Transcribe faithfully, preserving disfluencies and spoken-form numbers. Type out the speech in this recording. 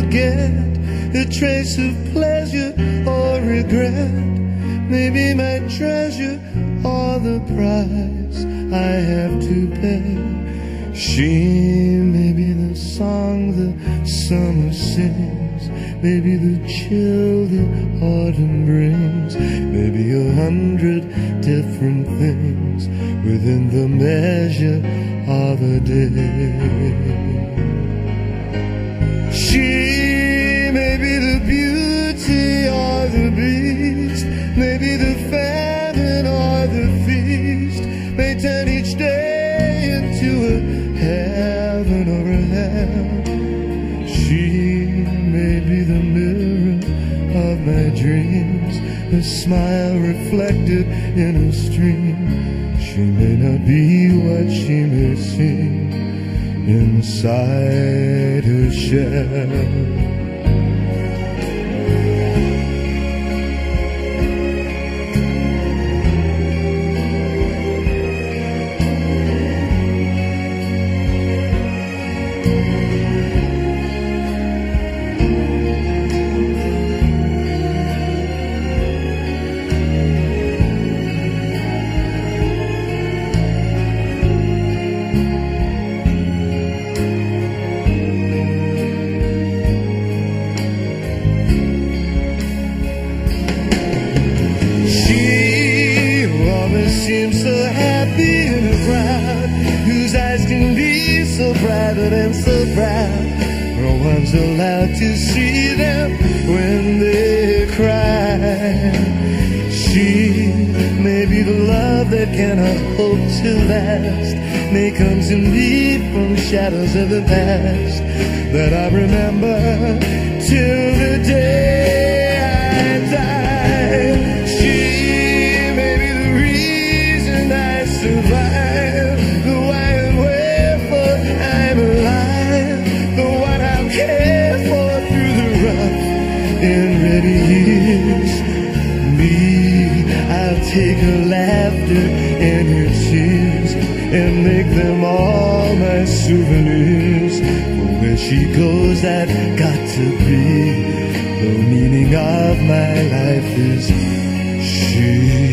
forget a trace of pleasure or regret. Maybe my treasure or the price I have to pay. She may be the song the summer sings, maybe the chill the autumn brings, maybe a hundred different things within the measure of a day. She may be the beauty or the beast, maybe the famine or the feast, may turn each day into a heaven or a hell. She may be the mirror of my dreams, a smile reflected in a stream. She may not be what she may seem inside her shell. Seems so happy in a crowd whose eyes can be so private and so proud. No one's allowed to see them when they cry. She may be the love that cannot hope to last, may come to me from shadows of the past that I remember till the day I die. Survive the why and wherefore I'm alive, the what I'll care for through the rough and ready years. Me, I'll take her laughter and her tears and make them all my souvenirs. For where she goes, I've got to be. The meaning of my life is she.